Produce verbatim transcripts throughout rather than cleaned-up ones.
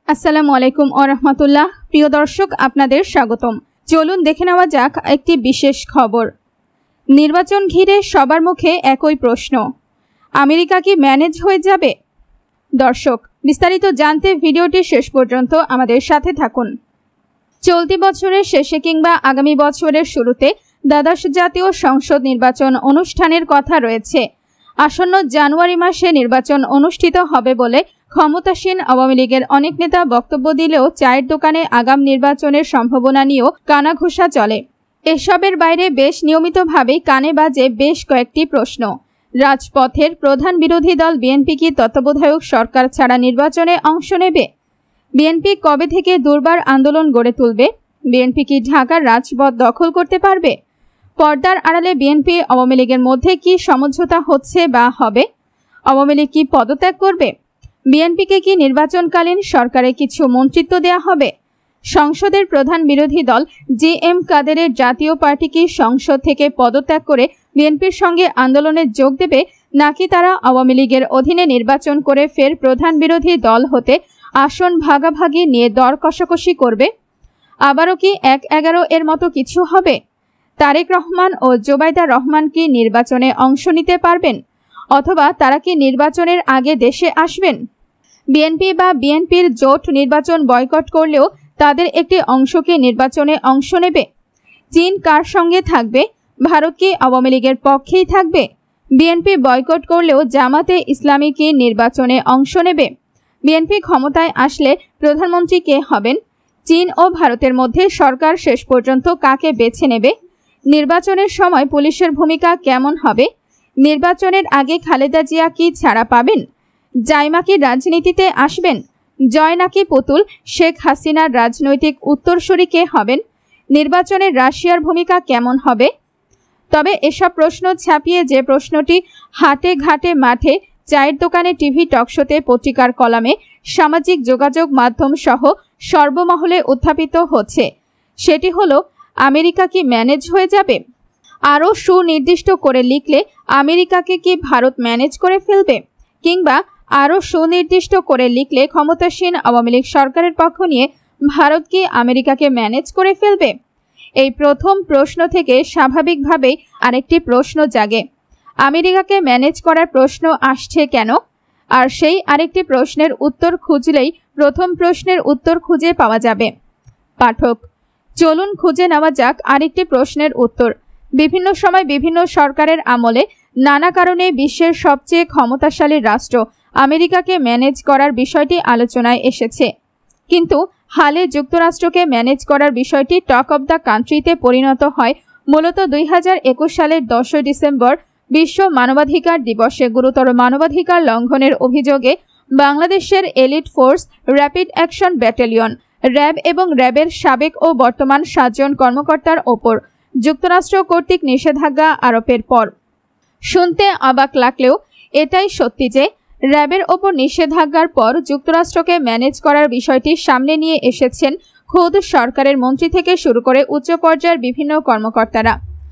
আসসালামু আলাইকুম ওয়া রাহমাতুল্লাহ। প্রিয় দর্শক, আপনাদের স্বাগতম। চলুন দেখে নেওয়া যাক একটি বিশেষ খবর। নির্বাচন ঘিরে সবার মুখে একই প্রশ্ন, আমেরিকা কি ম্যানেজ হয়ে যাবে? দর্শক, বিস্তারিত জানতে ভিডিওটি শেষ পর্যন্ত আমাদের সাথে থাকুন। চলতি বছরের শেষে কিংবা আগামী বছরের শুরুতে দ্বাদশ জাতীয় সংসদ নির্বাচন অনুষ্ঠানের কথা রয়েছে। আসন্ন জানুয়ারি মাসে নির্বাচন অনুষ্ঠিত হবে বলে ক্ষমতাসীন আওয়ামী লীগের অনেক নেতা বক্তব্য দিলেও চায়ের দোকানে আগাম নির্বাচনের সম্ভাবনা নিয়েও কানাঘুষা চলে। এসবের বাইরে বেশ নিয়মিতভাবেই কানে বাজে বেশ কয়েকটি প্রশ্ন। রাজপথের প্রধান বিরোধী দল বিএনপি কি তত্ত্বাবধায়ক সরকার ছাড়া নির্বাচনে অংশ নেবে? বিএনপি কবে থেকে দুর্বার আন্দোলন গড়ে তুলবে? বিএনপি কি ঢাকার রাজপথ দখল করতে পারবে? পর্দার আড়ালে বিএনপি আওয়ামী লীগের মধ্যে কি সমঝোতা হচ্ছে বা হবে? আওয়ামী লীগ কি পদত্যাগ করবে? বিএনপিকে কি নির্বাচনকালীন সরকারে কিছু মন্ত্রিত্ব দেয়া হবে? সংসদের প্রধান বিরোধী দল জি এম কাদেরের জাতীয় পার্টি কি সংসদ থেকে পদত্যাগ করে বিএনপির সঙ্গে আন্দোলনে যোগ দেবে, নাকি তারা আওয়ামী লীগের অধীনে নির্বাচন করে ফের প্রধান বিরোধী দল হতে আসন ভাগাভাগি নিয়ে দর কষাকষি করবে? আবারও কি এক এগারো এর মতো কিছু হবে? তারেক রহমান ও জোবাইদা রহমান কি নির্বাচনে অংশ নিতে পারবেন, অথবা তারা কি নির্বাচনের আগে দেশে আসবেন? বিএনপি বা বিএনপির জোট নির্বাচন বয়কট করলেও তাদের একটি অংশ কি নির্বাচনে অংশ নেবে? চীন কার সঙ্গে থাকবে? ভারত কি আওয়ামী লীগের পক্ষেই থাকবে? বিএনপি বয়কট করলেও জামাতে ইসলামী কি নির্বাচনে অংশ নেবে? বিএনপি ক্ষমতায় আসলে প্রধানমন্ত্রী কে হবেন? চীন ও ভারতের মধ্যে সরকার শেষ পর্যন্ত কাকে বেছে নেবে? নির্বাচনের সময় পুলিশের ভূমিকা কেমন হবে? নির্বাচনের আগে খালেদা জিয়া কি ছাড়া পাবেন? জাইমা কি রাজনীতিতে আসবেন? জয় নাকি পুতুল? শেখ হাসিনার রাজনৈতিক উত্তরসূরি কে হবেন? নির্বাচনে রাশিয়ার ভূমিকা কেমন হবে? তবে এসব প্রশ্ন ছাপিয়ে যে প্রশ্নটি হাটে ঘাটে মাঠে, চায়ের দোকানে, টিভি টকশোতে, পত্রিকার কলামে, সামাজিক যোগাযোগ মাধ্যম সহ সর্বমহলে উত্থাপিত হচ্ছে, সেটি হলো, আমেরিকা কি ম্যানেজ হয়ে যাবে? আরও সুনির্দিষ্ট করে লিখলে, আমেরিকাকে কি ভারত ম্যানেজ করে ফেলবে? কিংবা আরও সুনির্দিষ্ট করে লিখলে, ক্ষমতাসীন আওয়ামী লীগ সরকারের পক্ষ নিয়ে ভারত কি আমেরিকাকে ম্যানেজ করে ফেলবে? এই প্রথম প্রশ্ন থেকে স্বাভাবিকভাবেই আরেকটি প্রশ্ন জাগে, আমেরিকাকে ম্যানেজ করার প্রশ্ন আসছে কেন? আর সেই আরেকটি প্রশ্নের উত্তর খুঁজলেই প্রথম প্রশ্নের উত্তর খুঁজে পাওয়া যাবে। পাঠক, চলুন খুঁজে নেওয়া যাক আরেকটি প্রশ্নের উত্তর। বিভিন্ন সময় বিভিন্ন সরকারের আমলে নানা কারণে বিশ্বের সবচেয়ে ক্ষমতাশালী রাষ্ট্র আমেরিকাকে ম্যানেজ করার বিষয়টি আলোচনায় এসেছে, কিন্তু হালে যুক্তরাষ্ট্রকে ম্যানেজ করার বিষয়টি টক অব দ্য কান্ট্রিতে পরিণত হয় মূলত দুই হাজার একুশ সালের দশই ডিসেম্বর বিশ্ব মানবাধিকার দিবসে গুরুতর মানবাধিকার লঙ্ঘনের অভিযোগে বাংলাদেশের elite force rapid action battalion RAB এবং র্যাবের সাবেক ও বর্তমান সাতজন কর্মকর্তার ওপর যুক্তরাষ্ট্র কর্তৃক নিষেধাজ্ঞা আরোপের পর। শুনতে অবাক লাগলেও এটাই সত্যি যে র্যাবের ওপর নিষেধাজ্ঞার পর যুক্তরাষ্ট্রকে ম্যানেজ করার বিষয়টি সামনে নিয়ে এসেছেন খোদ সরকারের মন্ত্রী থেকে শুরু করে উচ্চ পর্যায়ের বিভিন্ন কর্মকর্তারা।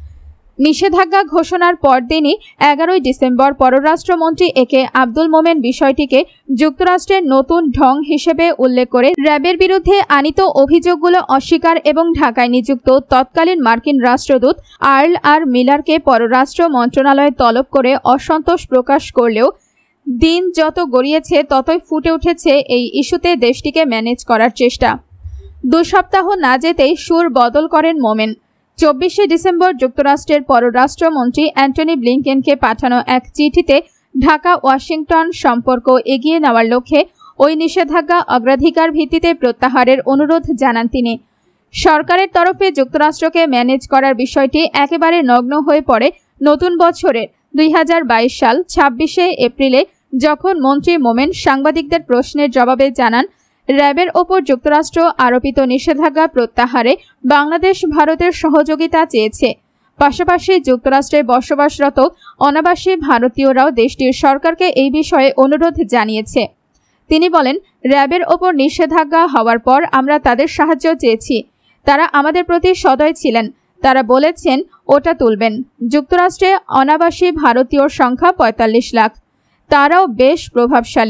নিষেধাজ্ঞা ঘোষণার পরদিনই এগারোই ডিসেম্বর পররাষ্ট্রমন্ত্রী এ কে আব্দুল মোমেন বিষয়টিকে যুক্তরাষ্ট্রের নতুন ঢং হিসেবে উল্লেখ করে র্যাবের বিরুদ্ধে আনিত অভিযোগগুলো অস্বীকার এবং ঢাকায় নিযুক্ত তৎকালীন মার্কিন রাষ্ট্রদূত আর্ল আর মিলারকে পররাষ্ট্র মন্ত্রণালয়ে তলব করে অসন্তোষ প্রকাশ করলেও দিন যত গড়িয়েছে ততই ফুটে উঠেছে এই ইস্যুতে দেশটিকে ম্যানেজ করার চেষ্টা। দু সপ্তাহ না যেতেই সুর বদল করেন মোমেন। চব্বিশে ডিসেম্বর যুক্তরাষ্ট্রের পররাষ্ট্রমন্ত্রী অ্যান্টনি ব্লিংকেনকে পাঠানো এক চিঠিতে ঢাকা ওয়াশিংটন সম্পর্ক এগিয়ে নেওয়ার লক্ষ্যে ওই নিষেধাজ্ঞা অগ্রাধিকার ভিত্তিতে প্রত্যাহারের অনুরোধ জানান তিনি। সরকারের তরফে যুক্তরাষ্ট্রকে ম্যানেজ করার বিষয়টি একেবারে নগ্ন হয়ে পড়ে নতুন বছরের দুই হাজার বাইশ সাল ছাব্বিশে এপ্রিলে, যখন মন্ত্রী মোমেন সাংবাদিকদের প্রশ্নের জবাবে জানান, র্যাবের ওপর যুক্তরাষ্ট্র আরোপিত নিষেধাজ্ঞা প্রত্যাহারে বাংলাদেশ ভারতের সহযোগিতা চেয়েছে। পাশাপাশি যুক্তরাষ্ট্রে বসবাসরত অনাবাসী ভারতীয়রাও দেশটির সরকারকে এই বিষয়ে অনুরোধ জানিয়েছে। তিনি বলেন, র্যাবের ওপর নিষেধাজ্ঞা হওয়ার পর আমরা তাদের সাহায্য চেয়েছি। তারা আমাদের প্রতি সদয় ছিলেন। তারা বলেছেন ওটা তুলবেন। যুক্তরাষ্ট্রে অনাবাসী ভারতীয়র সংখ্যা পঁয়তাল্লিশ লাখ। তারাও বেশ প্রভাবশালী।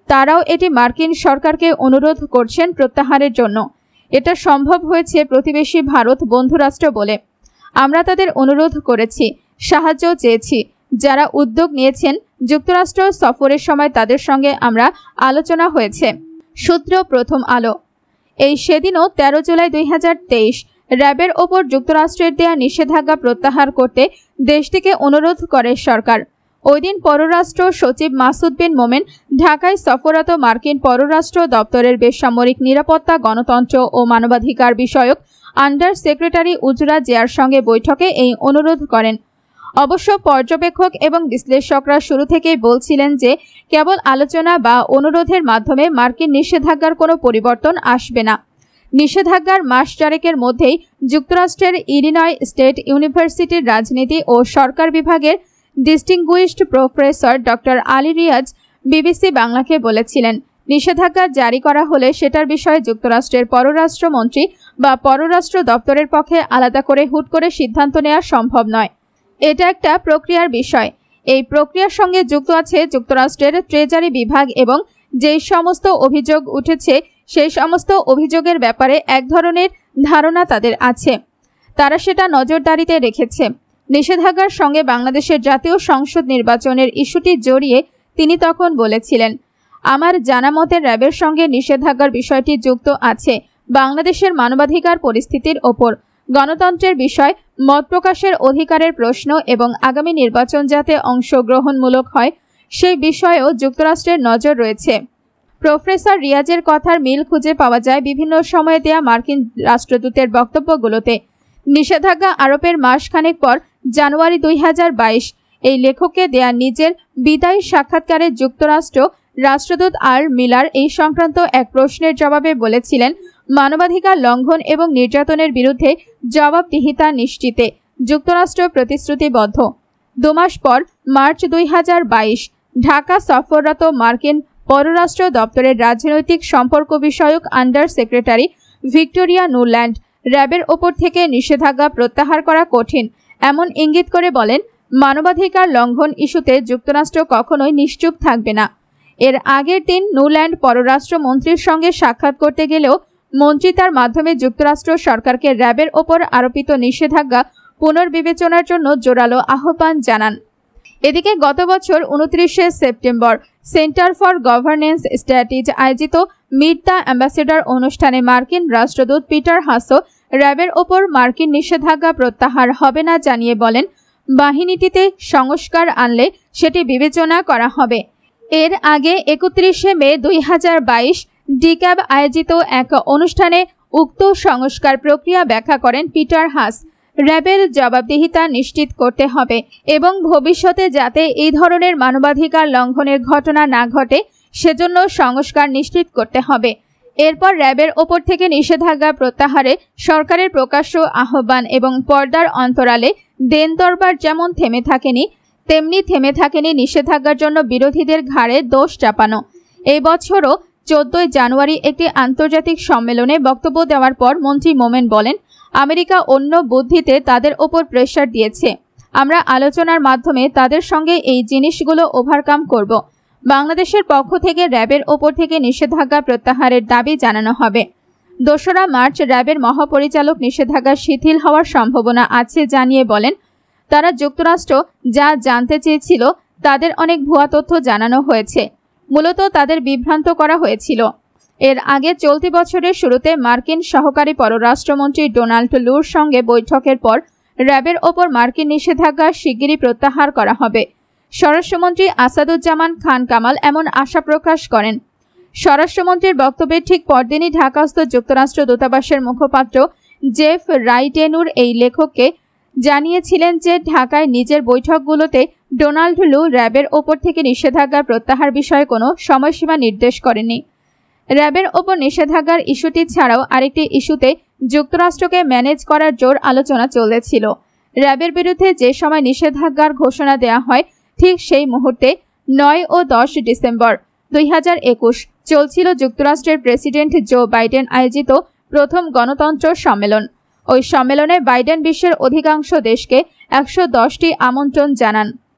তারাও এটি মার্কিন সরকারকে অনুরোধ করছেন প্রত্যাহারের জন্য। এটা সম্ভব হয়েছে প্রতিবেশী ভারত বন্ধুরাষ্ট্র বলে। আমরা তাদের অনুরোধ করেছি, সাহায্য চেয়েছি। যারা উদ্যোগ নিয়েছেন যুক্তরাষ্ট্র সফরের সময় তাদের সঙ্গে আমরা আলোচনা হয়েছে। সূত্র প্রথম আলো। এই সেদিনও তেরো জুলাই দুই হাজার তেইশ র্যাবের ওপর যুক্তরাষ্ট্রের দেয়া নিষেধাজ্ঞা প্রত্যাহার করতে দেশটিকে অনুরোধ করে সরকার। ওই দিন পররাষ্ট্র সচিব মাসুদ বিন মোমেন ঢাকায় সফররত মার্কিন পররাষ্ট্র দপ্তরের বেসামরিক নিরাপত্তা, গণতন্ত্র ও মানবাধিকার বিষয়ক আন্ডার সেক্রেটারি উজরা জিয়ার সঙ্গে বৈঠকে এই অনুরোধ করেন। অবশ্য পর্যবেক্ষক এবং বিশ্লেষকরা শুরু থেকেই বলছিলেন যে কেবল আলোচনা বা অনুরোধের মাধ্যমে মার্কিন নিষেধাজ্ঞার কোনো পরিবর্তন আসবে না। নিষেধাজ্ঞার মাস চারেকের মধ্যেই যুক্তরাষ্ট্রের ইলিনয় স্টেট ইউনিভার্সিটির রাজনীতি ও সরকার বিভাগের distinguished professor doctor Ali Riaz BBC বাংলাকে বলেছিলেন, নিষেধাজ্ঞা জারি করা হলে সেটার বিষয়ে যুক্তরাষ্ট্রের পররাষ্ট্রমন্ত্রী বা পররাষ্ট্র দপ্তরের পক্ষে আলাদা করে হুট করে সিদ্ধান্ত নেওয়া সম্ভব নয়। এটা একটা প্রক্রিয়ার বিষয়। এই প্রক্রিয়ার সঙ্গে যুক্ত আছে যুক্তরাষ্ট্রের ট্রেজারি বিভাগ এবং যেই সমস্ত অভিযোগ উঠেছে সেই সমস্ত অভিযোগের ব্যাপারে এক ধরনের ধারণা তাদের আছে। তারা সেটা নজরদারিতে রেখেছে। নিষেধাজ্ঞার সঙ্গে বাংলাদেশের জাতীয় সংসদ নির্বাচনের ইস্যুটি জড়িয়ে তিনি তখন বলেছিলেন, আমার জানা মতে র্যাবের সঙ্গে নিষেধাজ্ঞার বিষয়টি যুক্ত আছে বাংলাদেশের মানবাধিকার পরিস্থিতির ওপর, গণতন্ত্রের বিষয়, মত প্রকাশের অধিকারের প্রশ্ন এবং আগামী নির্বাচন যাতে অংশগ্রহণমূলক হয় সেই বিষয়েও যুক্তরাষ্ট্রের নজর রয়েছে। প্রফেসর রিয়াজের কথার মিল খুঁজে পাওয়া যায় বিভিন্ন সময়ে দেয়া মার্কিন রাষ্ট্রদূতের বক্তব্যগুলোতে। নিষেধাজ্ঞা আরোপের মাসখানেক পর জানুয়ারি দুই হাজার বাইশ এই লেখককে দেয়া নিজের বিদায়ী সাক্ষাৎকারে যুক্তরাষ্ট্র রাষ্ট্রদূত আর মিলার এই সংক্রান্ত এক প্রশ্নের জবাবে বলেছিলেন, মানবাধিকার লঙ্ঘন এবং নির্যাতনের বিরুদ্ধে জবাবদিহিতা নিশ্চিতে যুক্তরাষ্ট্র প্রতিশ্রুতিবদ্ধ। দুমাস পর মার্চ দুই হাজার বাইশ ঢাকা সফররত মার্কিন পররাষ্ট্র দপ্তরের রাজনৈতিক সম্পর্ক বিষয়ক আন্ডার সেক্রেটারি ভিক্টোরিয়া নুল্যান্ড র্যাবের ওপর থেকে নিষেধাজ্ঞা প্রত্যাহার করা কঠিন এমন ইঙ্গিত করে বলেন, মানবাধিকার লঙ্ঘন ইস্যুতে যুক্তরাষ্ট্র কখনোই নিশ্চুপ থাকবে না। এর আগের দিন নুল্যান্ড পররাষ্ট্র মন্ত্রীর সঙ্গে সাক্ষাৎ করতে গেলেও মন্ত্রী তার মাধ্যমে যুক্তরাষ্ট্র সরকারকে র্যাবের ওপর আরোপিত নিষেধাজ্ঞা পুনর্বিবেচনার জন্য জোরালো আহ্বান জানান। এদিকে গত বছর উনত্রিশে September centre for governance strategy আয়োজিত মিট দ্য অ্যাম্বাসেডর অনুষ্ঠানে মার্কিন রাষ্ট্রদূত পিটার হাসো র্যাবের ওপর মার্কিন নিষেধাজ্ঞা প্রত্যাহার হবে না জানিয়ে বলেন, বাহিনীটিতে সংস্কার আনলে সেটি বিবেচনা করা হবে। এর আগে একত্রিশে মে দুই হাজার বাইশ ডিক্যাব আয়োজিত এক অনুষ্ঠানে উক্ত সংস্কার প্রক্রিয়া ব্যাখ্যা করেন পিটার হাস। র্যাবের জবাবদিহিতা নিশ্চিত করতে হবে এবং ভবিষ্যতে যাতে এই ধরনের মানবাধিকার লঙ্ঘনের ঘটনা না ঘটে সেজন্য সংস্কার নিশ্চিত করতে হবে। এরপর র্যাবের ওপর থেকে নিষেধাজ্ঞা প্রত্যাহারে সরকারের প্রকাশ্য আহ্বান এবং পর্দার অন্তরালে দেন দরবার যেমন থেমে থাকেনি তেমনি থেমে থাকেনি নিষেধাজ্ঞার জন্য বিরোধীদের ঘাড়ে দোষ চাপানো। এই বছরও চোদ্দই জানুয়ারি একটি আন্তর্জাতিক সম্মেলনে বক্তব্য দেওয়ার পর মন্ত্রী মোমেন বলেন, আমেরিকা অন্য বুদ্ধিতে তাদের ওপর প্রেসার দিয়েছে। আমরা আলোচনার মাধ্যমে তাদের সঙ্গে এই জিনিসগুলো ওভারকাম করব। বাংলাদেশের পক্ষ থেকে র্যাবের ওপর থেকে নিষেধাজ্ঞা প্রত্যাহারের দাবি জানানো হবে। দোসরা মার্চ র্যাবের মহাপরিচালক নিষেধাজ্ঞা শিথিল হওয়ার সম্ভাবনা আছে জানিয়ে বলেন, তারা যুক্তরাষ্ট্র যা জানতে চেয়েছিল তাদের অনেক ভুয়া তথ্য জানানো হয়েছে। মূলত তাদের বিভ্রান্ত করা হয়েছিল। এর আগে চলতি বছরের শুরুতে মার্কিন সহকারী পররাষ্ট্রমন্ত্রী ডোনাল্ড লুর সঙ্গে বৈঠকের পর র্যাবের ওপর মার্কিন নিষেধাজ্ঞা শিগগিরই প্রত্যাহার করা হবে। স্বরাষ্ট্রমন্ত্রী আসাদুজ্জামান খান কামাল এমন আশা প্রকাশ করেন। স্বরাষ্ট্রমন্ত্রীর বক্তব্যের ঠিক পরদিনই ঢাকাস্থ যুক্তরাষ্ট্র দূতাবাসের মুখপাত্র জেফ রাইটেনুর এই লেখককে জানিয়েছিলেন যে ঢাকায় নিজের বৈঠকগুলোতে ডোনাল্ড লু র্যাবের ওপর থেকে নিষেধাজ্ঞা প্রত্যাহার বিষয়ে কোনো সময়সীমা নির্দেশ করেননি। র্যাবের ওপর নিষেধাজ্ঞার ইস্যুটি ছাড়াও আরেকটি ইস্যুতে যুক্তরাষ্ট্রকে ম্যানেজ করার জোর আলোচনা চলেছিল। র্যাবের বিরুদ্ধে যে সময় নিষেধাজ্ঞার ঘোষণা দেওয়া হয় ঠিক সেই মুহূর্তে নয় ও দশ ডিসেম্বর দুই হাজার একুশ চলছিল যুক্তরাষ্ট্রের প্রেসিডেন্ট জো বাইডেন আয়োজিত প্রথম গণতন্ত্র সম্মেলন। ওই সম্মেলনে বাইডেন বিশ্বের অধিকাংশ দেশকে একশো দশটি আমন্ত্রণ জানান।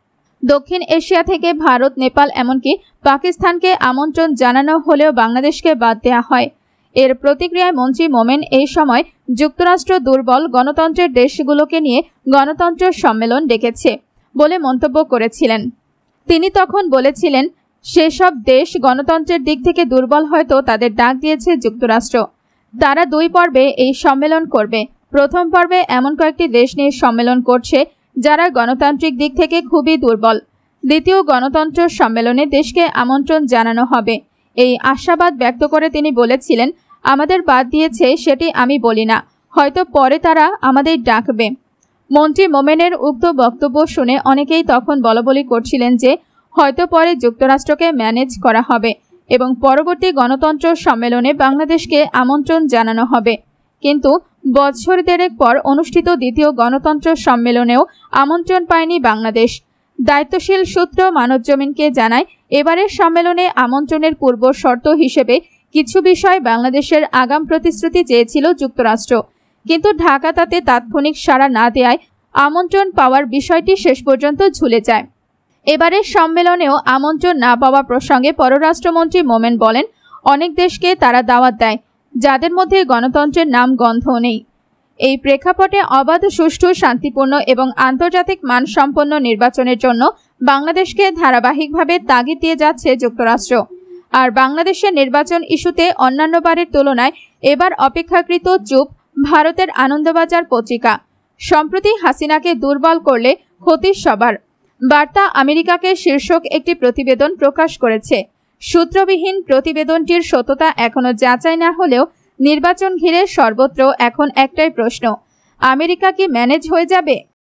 দক্ষিণ এশিয়া থেকে ভারত, নেপাল এমনকি পাকিস্তানকে আমন্ত্রণ জানানো হলেও বাংলাদেশকে বাদ দেওয়া হয়। এর প্রতিক্রিয়ায় মন্ত্রী মোমেন এই সময় যুক্তরাষ্ট্র দুর্বল গণতন্ত্রের দেশগুলোকে নিয়ে গণতন্ত্র সম্মেলন ডেকেছে বলে মন্তব্য করেছিলেন। তিনি তখন বলেছিলেন, সেসব দেশ গণতন্ত্রের দিক থেকে দুর্বল, হয়তো তাদের ডাক দিয়েছে যুক্তরাষ্ট্র। তারা দুই পর্বে এই সম্মেলন করবে। প্রথম পর্বে এমন কয়েকটি দেশ নিয়ে সম্মেলন করছে যারা গণতান্ত্রিক দিক থেকে খুবই দুর্বল। দ্বিতীয় গণতন্ত্র সম্মেলনে দেশকে আমন্ত্রণ জানানো হবে। এই আশাবাদ ব্যক্ত করে তিনি বলেছিলেন, আমাদের বাদ দিয়েছে সেটি আমি বলি না, হয়তো পরে তারা আমাদের ডাকবে। মন্ত্রী মোমেনের উক্ত বক্তব্য শুনে অনেকেই তখন বলাবলি করছিলেন যে হয়তো পরে যুক্তরাষ্ট্রকে ম্যানেজ করা হবে এবং পরবর্তী গণতন্ত্র সম্মেলনে বাংলাদেশকে আমন্ত্রণ জানানো হবে। কিন্তু বছর দেড়েক পর অনুষ্ঠিত দ্বিতীয় গণতন্ত্র সম্মেলনেও আমন্ত্রণ পায়নি বাংলাদেশ। দায়িত্বশীল সূত্র মানবজমিনকে জানায়, এবারের সম্মেলনে আমন্ত্রণের পূর্ব শর্ত হিসেবে কিছু বিষয় বাংলাদেশের আগাম প্রতিশ্রুতি চেয়েছিল যুক্তরাষ্ট্র, কিন্তু ঢাকা তাতে তাৎক্ষণিক সাড়া না দেওয়ায় আমন্ত্রণ পাওয়ার বিষয়টি শেষ পর্যন্ত ঝুলে যায়। এবারের সম্মেলনেও আমন্ত্রণ না পাওয়া প্রসঙ্গে পররাষ্ট্রমন্ত্রী মোমেন বলেন, অনেক দেশকে তারা দাওয়াত দেয় যাদের মধ্যে গণতন্ত্রের নাম গন্ধ নেই। এই প্রেক্ষাপটে অবাধ, সুষ্ঠু, শান্তিপূর্ণ এবং আন্তর্জাতিক মানসম্পন্ন নির্বাচনের জন্য বাংলাদেশকে ধারাবাহিকভাবে তাগিদ দিয়ে যাচ্ছে যুক্তরাষ্ট্র। আর বাংলাদেশের নির্বাচন ইস্যুতে অন্যান্যবারের তুলনায় এবার অপেক্ষাকৃত চুপ ভারতের আনন্দবাজার পত্রিকা। সম্প্রতি হাসিনাকে দুর্বল করলে ক্ষতি সবার বার্তা আমেরিকাকে শীর্ষক একটি প্রতিবেদন প্রকাশ করেছে। সূত্রবিহীন প্রতিবেদনটির সত্যতা এখনো যাচাই না হলেও নির্বাচন ঘিরে সর্বত্র এখন একটাই প্রশ্ন, আমেরিকা কি ম্যানেজ হয়ে যাবে?